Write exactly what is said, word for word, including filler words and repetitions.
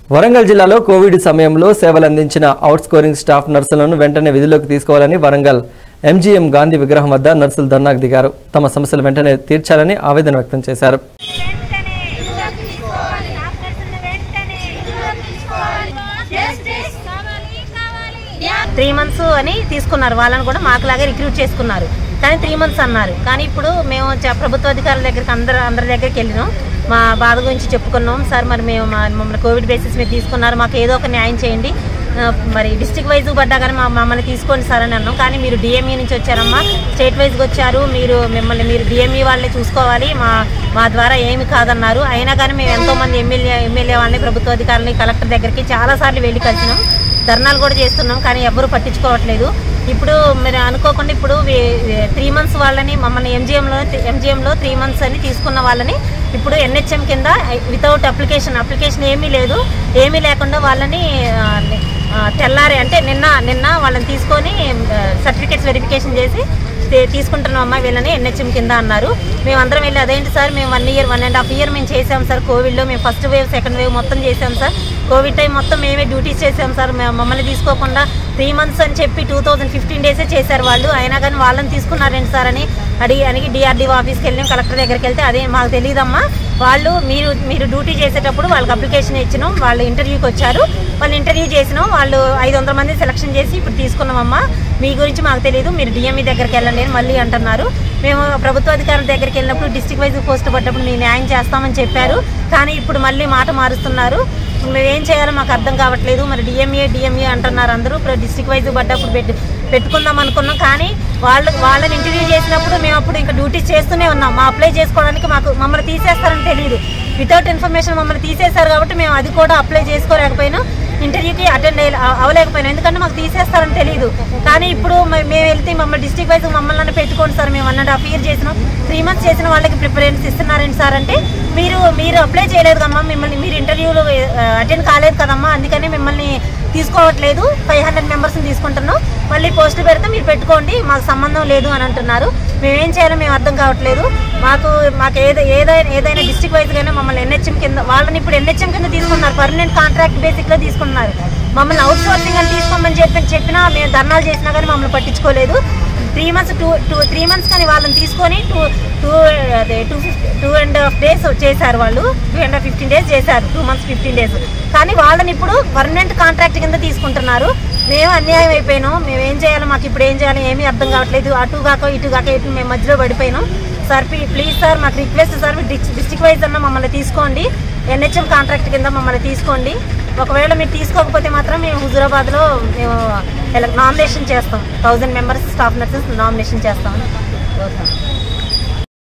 వరంగల్ జిల్లాలో కోవిడ్ సమయంలో సేవలు అందించిన అవుట్స్కోరింగ్ స్టాఫ్ నర్సులను వెంటనే విధుల్లోకి తీసుకోవాలని వరంగల్ ఎంజీఎం గాంధీ విగ్రహం వద్ద నర్సులు ధర్నాకు దిగారు. తమ సమస్యలు వెంటనే తీర్చాలని ఆవేదన వ్యక్తం చేశారు. త్రీ మంత్స్ అని తీసుకున్నారు, వాళ్ళని కూడా మాకులాగే రిక్రూట్ చేసుకున్నారు. కానీ త్రీ మంత్స్ అన్నారు. కానీ ఇప్పుడు మేము ప్రభుత్వ అధికారుల దగ్గరికి అందరు అందరి దగ్గరికి వెళ్ళినాం, మా బాధ గురించి చెప్పుకున్నాం. సార్ మరి మేము మమ్మల్ని కోవిడ్ బేసిస్ మీద తీసుకున్నారు, మాకు ఏదో ఒక న్యాయం చేయండి, మరి డిస్ట్రిక్ట్ వైజ్ పడ్డా కానీ మా మమ్మల్ని తీసుకోండి సార్ అని అన్నాం. కానీ మీరు డిఎంఈ నుంచి వచ్చారమ్మా, స్టేట్ వైజ్గా వచ్చారు, మీరు మిమ్మల్ని మీరు డిఎంఈ వాళ్ళని చూసుకోవాలి, మా మా ద్వారా ఏమి కాదన్నారు. అయినా కానీ మేము ఎంతోమంది ఎమ్మెల్యే ఎమ్మెల్యే వాళ్ళని, ప్రభుత్వ అధికారులని, కలెక్టర్ దగ్గరికి చాలాసార్లు వెళ్ళి కలిసినాం, ధర్నాలు కూడా చేస్తున్నాం. కానీ ఎవరు పట్టించుకోవట్లేదు. ఇప్పుడు మీరు అనుకోకుండా ఇప్పుడు త్రీ మంత్స్ వాళ్ళని మమ్మల్ని ఎంజిఎంలో ఎంజిఎంలో త్రీ మంత్స్ అని తీసుకున్న వాళ్ళని ఇప్పుడు ఎన్హెచ్ఎం కింద వితౌట్ అప్లికేషన్ అప్లికేషన్ ఏమీ లేదు, ఏమీ లేకుండా వాళ్ళని తెల్లారి అంటే నిన్న నిన్న వాళ్ళని తీసుకొని సర్టిఫికేట్స్ వెరిఫికేషన్ చేసి తీసుకుంటున్నాం అమ్మా వీళ్ళని ఎన్హెచ్ఎం కింద అన్నారు. మేము అందరం వెళ్ళి అదేంటి సార్ మేము one year one and half year మేము చేసాం సార్, కోవిడ్లో మేము ఫస్ట్ వేవ్ సెకండ్ వేవ్ మొత్తం చేసాం సార్, కోవిడ్ టైం మొత్తం మేమే డ్యూటీస్ చేసాం సార్, మమ్మల్ని తీసుకోకుండా త్రీ మంత్స్ అని చెప్పి టూ థౌజండ్ ఫిఫ్టీన్ డేసే చేశారు వాళ్ళు, అయినా కానీ వాళ్ళని తీసుకున్నారేంటి సార్ అని అడిగి అడిగి డిఆర్డీఓ ఆఫీస్కి వెళ్ళాం, కలెక్టర్ దగ్గరికి వెళ్తే అదే మాకు తెలియదమ్మా, వాళ్ళు మీరు మీరు డ్యూటీ చేసేటప్పుడు వాళ్ళకి అప్లికేషన్ ఇచ్చినాం, వాళ్ళు ఇంటర్వ్యూకి వచ్చారు, వాళ్ళు ఇంటర్వ్యూ చేసినాం, వాళ్ళు ఐదు వందల మంది సెలక్షన్ చేసి ఇప్పుడు తీసుకున్నామమ్మా, మీ గురించి మాకు తెలియదు, మీరు డిఎంఈ దగ్గరికి వెళ్ళండి అని మళ్ళీ అంటున్నారు. మేము ప్రభుత్వ అధికారుల దగ్గరికి వెళ్ళినప్పుడు డిస్ట్రిక్ట్ వైజ్ పోస్ట్ పడ్డప్పుడు మేము న్యాయం చేస్తామని చెప్పారు. కానీ ఇప్పుడు మళ్ళీ మాట మారుస్తున్నారు. మేము ఏం చేయాలో మాకు అర్థం కావట్లేదు. మరి డిఎంఏ డిఎంఏ అంటున్నారు అందరూ, డిస్ట్రిక్ట్ వైజ్ పడ్డప్పుడు పెట్టు పెట్టుకుందాం అనుకున్నాం. కానీ వాళ్ళు వాళ్ళని ఇంటర్వ్యూ చేసినప్పుడు మేము అప్పుడు ఇంకా డ్యూటీస్ చేస్తూనే ఉన్నాం, మా అప్లై చేసుకోవడానికి మాకు మమ్మల్ని తీసేస్తారని తెలియదు, వితౌట్ ఇన్ఫర్మేషన్ మమ్మల్ని తీసేశారు. కాబట్టి మేము అది కూడా అప్లై చేసుకోలేకపోయినా, ఇంటర్వ్యూకి అటెండ్ అవ్వలేకపోయినా, ఎందుకంటే మాకు తీసేస్తారని తెలియదు. కానీ ఇప్పుడు మేము వెళ్తే మమ్మల్ని డిస్ట్రిక్ట్ వైజ్ మమ్మల్ని పెట్టుకోండి సార్, మేము వన్ అండ్ హాఫ్ ఇయర్ చేసినాం, త్రీ మంత్స్ చేసిన వాళ్ళకి ప్రిఫరెన్స్ ఇస్తున్నారండి సార్ అంటే, మీరు మీరు అప్లై చేయలేదు కదమ్మా, మిమ్మల్ని మీరు ఇంటర్వ్యూలో అటెండ్ కాలేదు కదమ్మా, అందుకని మిమ్మల్ని తీసుకోవట్లేదు, ఫైవ్ హండ్రెడ్ మెంబర్స్ని తీసుకుంటున్నాం, మళ్ళీ పోస్టులు పెడితే మీరు పెట్టుకోండి, మాకు సంబంధం లేదు అని అంటున్నారు. మేమేం చేయాలో మేము అర్థం కావట్లేదు. మాకు మాకు ఏదో ఏదైనా ఏదైనా డిస్ట్రిక్ట్ వైజ్గానే మమ్మల్ని ఎన్హెచ్ఎం కింద వాళ్ళని ఇప్పుడు ఎన్హెచ్ఎం కింద తీసుకున్నారు, పర్మనెంట్ కాంట్రాక్ట్ బేసిక్లో తీసుకున్నారు. మమ్మల్ని అవుట్ సోర్సింగ్ అని తీసుకోమని చెప్పి చెప్పినా మేము ధర్నాలు చేసినా కానీ మమ్మల్ని పట్టించుకోలేదు. Three months two two three months కానీ వాళ్ళని తీసుకొని టూ టూ అదే two fifty two and half days చేశారు, వాళ్ళు two and half fifteen days చేశారు, టూ మంత్స్ ఫిఫ్టీన్ డేస్ కానీ వాళ్ళని ఇప్పుడు పర్మనెంట్ కాంట్రాక్ట్ కింద తీసుకుంటున్నారు. మేము అన్యాయం అయిపోయినాం. మేము ఏం చేయాలో మాకు ఇప్పుడు ఏం చేయాలో ఏమీ అర్థం కావట్లేదు. అటు కాక ఇటు కాక ఇటు మేము మధ్యలో పడిపోయినాం. సార్ ప్లీజ్ సార్ మాకు రిక్వెస్ట్ సార్, డిస్ట్రిక్ట్ వైజ్ అన్న మమ్మల్ని తీసుకోండి, ఎన్హెచ్ఎం కాంట్రాక్ట్ కింద మమ్మల్ని తీసుకోండి. ఒకవేళ మీరు తీసుకోకపోతే మాత్రం మేము హుజూరాబాద్లో మేము నామినేషన్ చేస్తాం, thousand members staff nurses nomination చేస్తామని కోరుతాం.